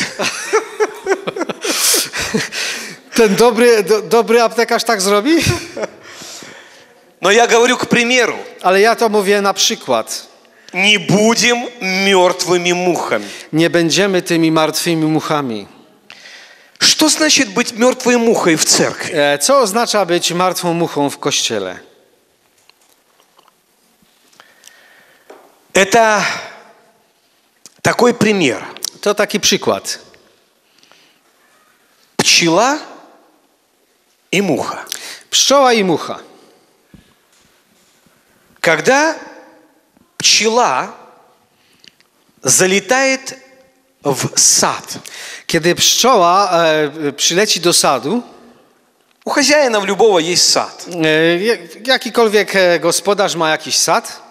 Ten dobry aptekarz tak zrobi? Но я говорю к примеру. Ale ja to mówię na przykład. Не будем мертвыми мухами. Nie będziemy tymi martwymi muchami. Что значит быть мертвой мухой в церкви? Co oznacza być martwą muchą w kościele? Это такой пример. To taki przykład. Пчела и муха. Pszczoła i mucha. Когда пчела залетает в сад, Kiedy pszczoła przyleci do sadu, у хозяина в любого есть сад. jakikolwiek gospodarz ma jakiś sad,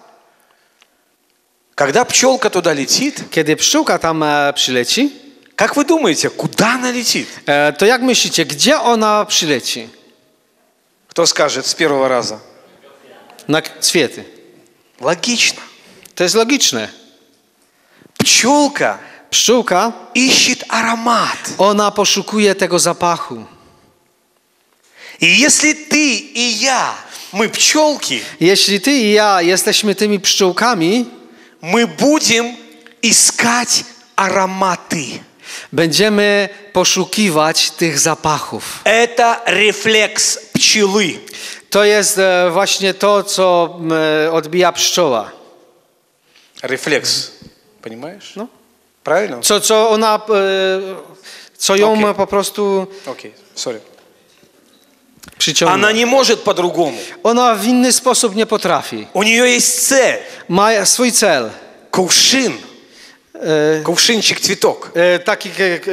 Когда пчелка туда летит, kiedy pszczółka tam przyleci, как вы думаете, куда она летит? to jak myślicie, gdzie ona przyleci? Кто скажет с первого раза? Na kwiety. Логично. To jest logiczne. Пчелка Pszczółka, ищет аромат. ona poszukuje tego zapachu. И если ты и я, мы пчелки, Jeśli ty i ja jesteśmy tymi pszczółkami, мы будем искать ароматы. będziemy poszukiwać tych zapachów. Это рефлекс пчелы. To jest właśnie to, co odbija pszczoła. Рефлекс. Понимаешь? No. Правильно? Co ona, co ją Okej. po prostu Окей, сори. przyciąga. Она не может по-другому. Ona w inny sposób nie potrafi. У нее есть цель. Ma swój cel. Кувшин. Кувшинчик, цветок. Taki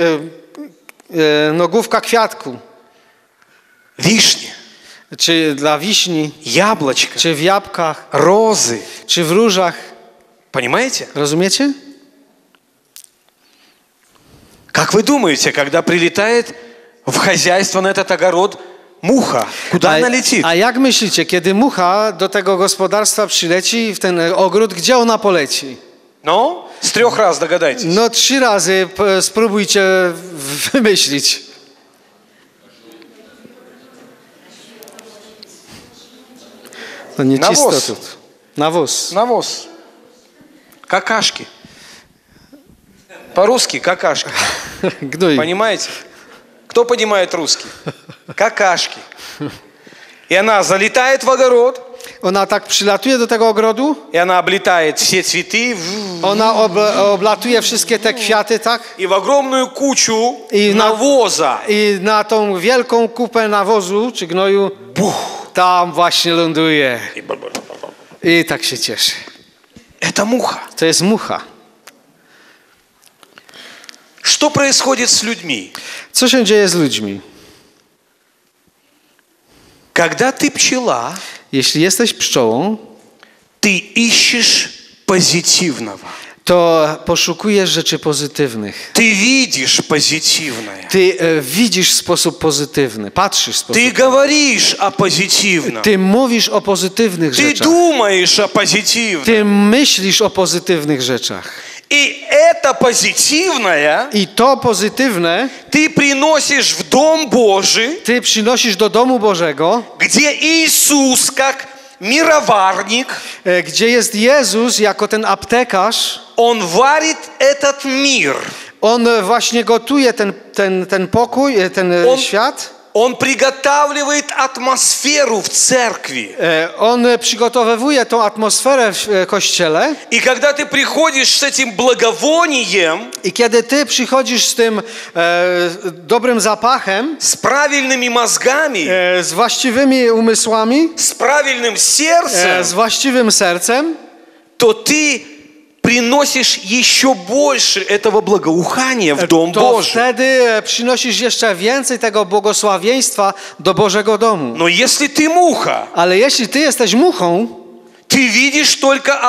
główka kwiatku. Вишня. Czy dla wiśni, Яблочко. czy w jabłkach, Розы. czy w różach. Понимаете? Rozumiecie? Как вы думаете, когда прилетает в хозяйство на этот огород муха, куда она летит? A jak myślicie, kiedy mucha do tego gospodarstwa przyleci, w ten ogród, gdzie ona poleci? Ну, с 3 раз догадайтесь. No 3 razy spróbujcie wymyślić. To nie Nawóz. czysto tu. Nawóz. Навоз. Какашки. По-русски какашки. Gnój. Понимаете? Кто понимает русский? Какашки. И она залетает в огород. Ona tak przylatuje do tego ogrodu, И она облетает все цветы. ona oblatuje wszystkie te kwiaty, tak? И в огромную кучу И навоза. I na tą wielką kupę nawozu czy gnoju, tam właśnie ląduje. I tak się cieszy. Это муха. To jest mucha. Что происходит с людьми? Co się dzieje z ludźmi? Когда ты пчела, Jeśli jesteś pszczołą, ты ищешь позитивного. to poszukujesz rzeczy pozytywnych. Ты видишь позитивное. Ty widzisz w sposób pozytywny, patrzysz w sposób Ты говоришь о позитивном. Ty mówisz o pozytywnych Ты rzeczach. думаешь о позитивном. Ty myślisz o pozytywnych rzeczach. И это позитивное I to pozytywne ты приносишь в Дом Божий, ty przynosisz do domu Bożego, где Иисус, как мироварник, gdzie jest Jezus jako ten aptekarz. Он варит этот мир. On właśnie gotuje ten pokój, ten świat. Он приготавливает атмосферу в церкви. On przygotowuje tą atmosferę w kościele. И когда ты приходишь с этим благовонием, I kiedy ty przychodzisz z tym dobrym zapachem, с правильными мозгами, z właściwymi umysłami, с правильным сердцем, z właściwym sercem, то ты приносишь еще больше этого благоухания в Дом to Божий. wtedy przynosisz jeszcze więcej tego błogosławieństwa do Bożego domu. Но если ты муха, Ale jeśli ty jesteś muchą, ты видишь только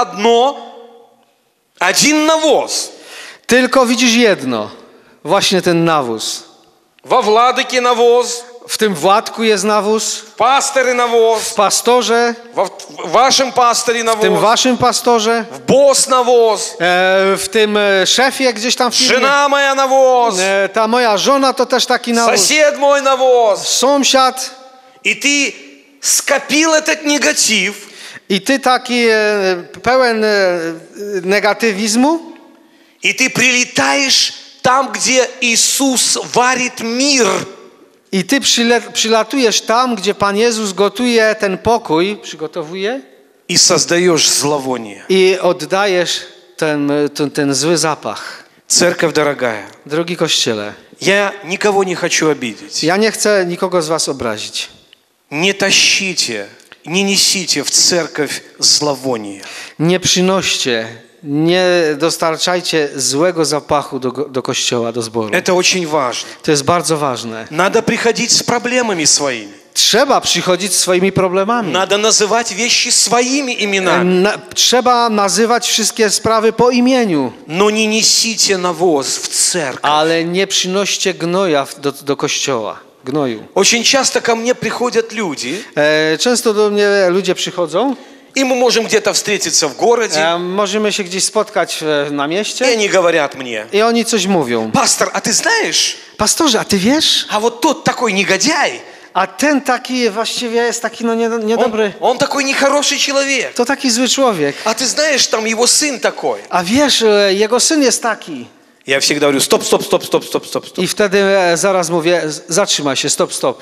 один навоз. tylko widzisz jedno, właśnie ten nawóz. Во Владыке навоз, W tym Władku jest nawóz, в пасторе навоз, w pastorze, в вашем пасторе w tym навоз, waszym pastorze, в босс навоз, w tym szefie gdzieś tam w firmie. жена моя навоз, Ta moja żona to też taki nawóz. сосед мой навоз. Sąsiad. И ты скопил этот негатив, I ty taki pełen negatywizmu. и ты прилетаешь там, где Иисус варит мир. I ty przylatujesz tam, gdzie Pan Jezus gotuje ten pokój, przygotowuje. И создаешь зловоние. I oddajesz ten zły zapach. Церковь дорогая, Drogi Kościele, я никого не хочу обидеть. ja nie chcę nikogo z was obrazić. Не тащите, не несите в церковь зловоние. Nie przynoście, nie dostarczajcie złego zapachu do kościoła, do zboru. Это очень важно. To jest bardzo ważne. Надо приходить с проблемами своими. Trzeba przychodzić z swoimi problemami. Надо называть вещи своими именами. Trzeba nazywać wszystkie sprawy po imieniu. Но не несите навоз в церковь. Ale nie przynoście gnoja do kościoła. Gnoju. Очень часто ко мне приходят люди, Często do mnie ludzie przychodzą. и мы можем где-то встретиться в городе, Możemy się gdzieś spotkać na и mieście. они говорят мне: I oni coś mówią. пастор, а ты знаешь, Pastorze, a ty wiesz? а вот тот такой негодяй, A ten taki właściwie jest taki niedobry. он такой нехороший человек. To taki zły człowiek. А ты знаешь, там его сын такой. A wiesz, jego syn jest taki. Я всегда говорю: стоп, стоп, стоп, стоп, стоп, стоп, стоп. I wtedy zaraz mówię, zatrzymaj się, stop.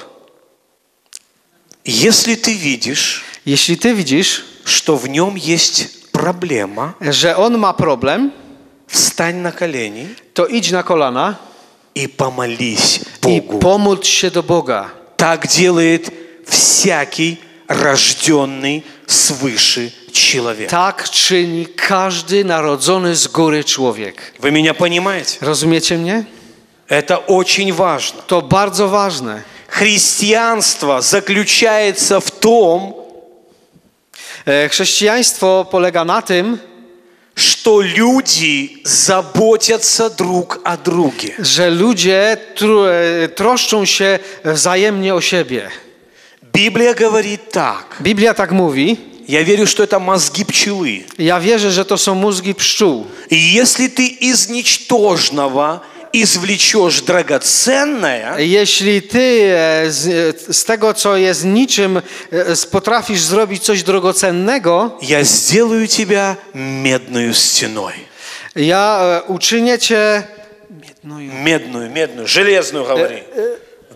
Если ты видишь, Jeśli ty widzisz, что в нем есть проблема, że on ma problem, встань на колени to idź na kolana и помолись i Богу. pomódl się do Boga. Так делает всякий рожденный свыше человек. Tak czyni każdy narodzony z góry człowiek. Вы меня понимаете? Rozumiecie mnie? Это очень важно. To bardzo ważne. Христианство заключается в том, Chrześcijaństwo polega na tym, что люди заботятся друг о друге. że ludzie troszczą się wzajemnie o siebie. Библия говорит так. Biblia tak mówi. Я верю, что это мозги пчелы. Ja wierzę, że to są mózgi pszczół. И если ты из ничтожного извлечешь драгоценное, Jeśli ty z tego, co jest niczym, potrafisz zrobić coś drogocennego, я сделаю тебя медную стеной. ja uczynię cię Медную, железную говори.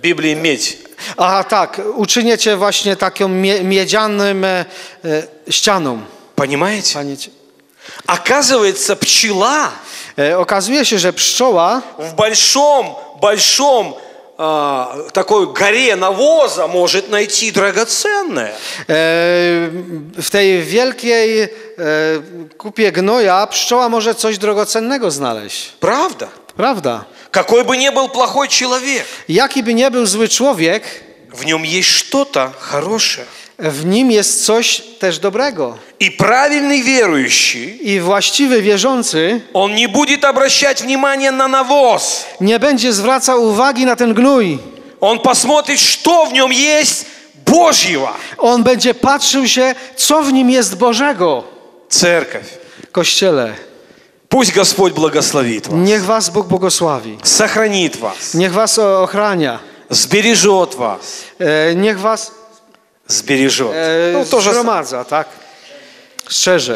В Библии медь. Aha, tak, uczynię cię właśnie taką miedzianym ścianą. Понимаете? Panie- Оказывается, пчела Okazuje się, że pszczoła в большом такой горе навоза может найти драгоценное. w tej wielkiej kupie gnoja pszczoła może coś drogocennego znaleźć. Правда? Prawda? Какой бы ни был плохой человек, Jaki by nie był zły człowiek, в нем есть что-то хорошее. w nim jest coś też dobrego. И правильный верующий, I właściwy wierzący он не будет обращать внимание на навоз. nie będzie zwracał uwagi na ten gnój. Он посмотрит, что в нем есть Божьего. On będzie patrzył się, co w nim jest Bożego. Церковь, Kościele, пусть Господь благословит вас, niech was Bóg błogosławi. сохранит вас, Niech was ochrania. сбережет вас. Niech was Сбережет. Ну, тоже zgromadza, tak? Szczerze.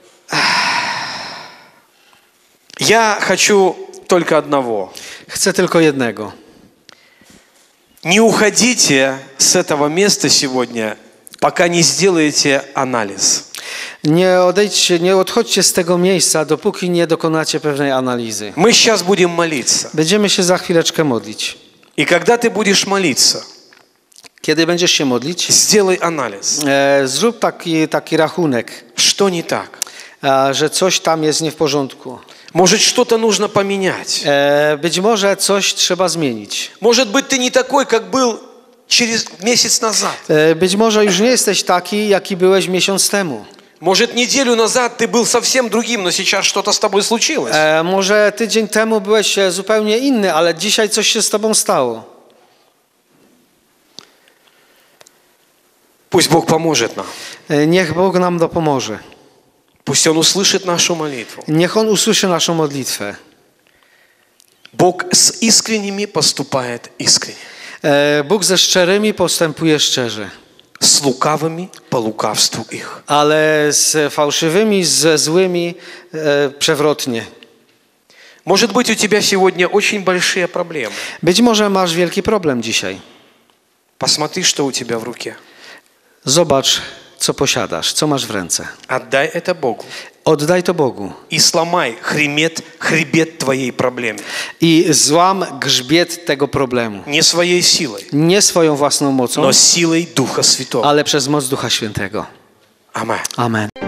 Я хочу только одного. Chcę tylko jednego. Не уходите с этого места сегодня, пока не сделаете анализ. Nie odejdźcie, nie odchodźcie z tego miejsca, dopóki nie dokonacie pewnej analizy. Мы сейчас будем молиться. Będziemy się za chwileczkę modlić. И когда ты будешь молиться, Kiedy będziesz się modlić, сделай анализ. zrób taki rachunek, Что не так? że coś tam jest nie w porządku. Может, что-то нужно поменять. Być może coś trzeba zmienić. Может быть, ты не такой, как был через месяц назад. Być może już nie jesteś taki, jaki byłeś miesiąc temu. Может, неделю назад ты был совсем другим, но сейчас что-то с тобой случилось. Może tydzień temu byłeś zupełnie inny, ale dzisiaj coś się z tobą stało. Пусть Бог поможет нам. Niech Bóg nam dopomoże. Пусть Он услышит нашу молитву. Niech On usłyszy naszą modlitwę. Bóg с искренними поступает искренне. Bóg ze szczerymi postępuje szczerze, С лукавыми по лукавству их. ale z fałszywymi, ze złymi przewrotnie. Может быть, у тебя сегодня очень большие проблемы. Być może masz wielki problem dzisiaj. Посмотри, что у тебя в руке. Zobacz, co posiadasz, co masz w ręce. Отдай это Богу. Oddaj to Bogu И сломай хребет твоей проблемы. i złam grzbiet tego problemu. Не своей силой, Nie swoją własną mocą, но силой Духа Святого. ale przez moc Ducha Świętego. Аминь. Amen.